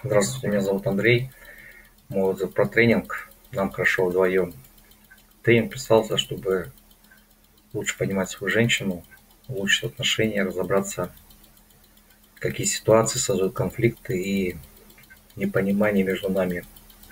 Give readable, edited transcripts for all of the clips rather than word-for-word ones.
Здравствуйте, меня зовут Андрей. Мой отзыв про тренинг. Нам хорошо вдвоем. Тренинг представился, чтобы лучше понимать свою женщину, улучшить отношения, разобраться, какие ситуации создают конфликты и непонимание между нами.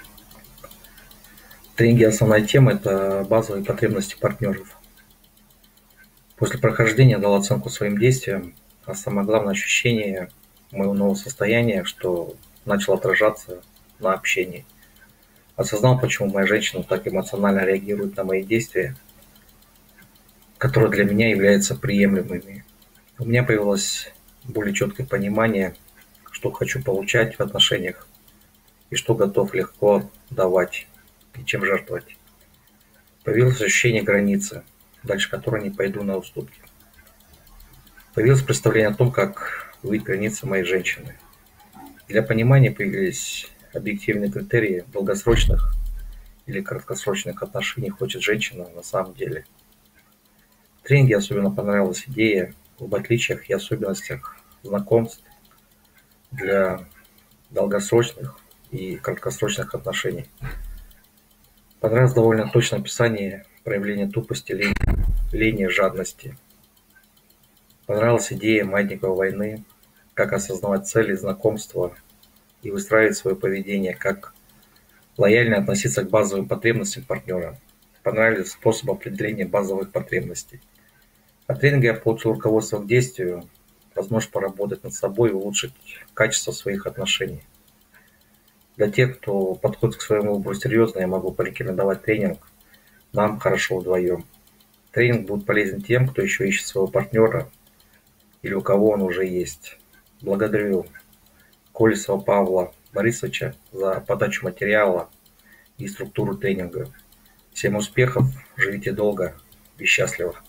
В тренинге основная тема – это базовые потребности партнеров. После прохождения дал оценку своим действиям, а самое главное ощущение моего нового состояния, что начало отражаться на общении. Осознал, почему моя женщина так эмоционально реагирует на мои действия, которые для меня являются приемлемыми. У меня появилось более четкое понимание, что хочу получать в отношениях и что готов легко давать и чем жертвовать. Появилось ощущение границы, дальше которой не пойду на уступки. Появилось представление о том, как выявить границы моей женщины. Для понимания появились объективные критерии долгосрочных или краткосрочных отношений хочет женщина на самом деле. В тренинге особенно понравилась идея об отличиях и особенностях знакомств для долгосрочных и краткосрочных отношений. Понравилось довольно точное описание проявления тупости, лени, жадности. Понравилась идея маятниковой войны, как осознавать цели знакомства и выстраивать свое поведение, как лояльно относиться к базовым потребностям партнера. Понравились способы определения базовых потребностей. От тренинга я получил руководство к действию, возможность поработать над собой и улучшить качество своих отношений. Для тех, кто подходит к своему выбору серьезно, я могу порекомендовать тренинг «Нам хорошо вдвоем». Тренинг будет полезен тем, кто еще ищет своего партнера или у кого он уже есть. Благодарю Колесова Павла Борисовича за подачу материала и структуру тренинга. Всем успехов, живите долго и счастливо.